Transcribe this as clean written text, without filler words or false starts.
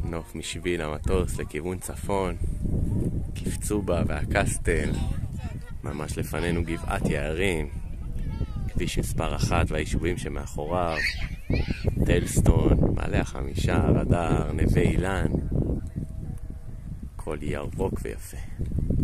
נוף משביל המטוס לכיוון צפון, קפצובה והקסטל, ממש לפנינו גבעת יערים, כביש מספר 1 והיישובים שמאחוריו, טלסטון, מעלה החמישה, רדאר, נווה אילן, כל ירוק ויפה.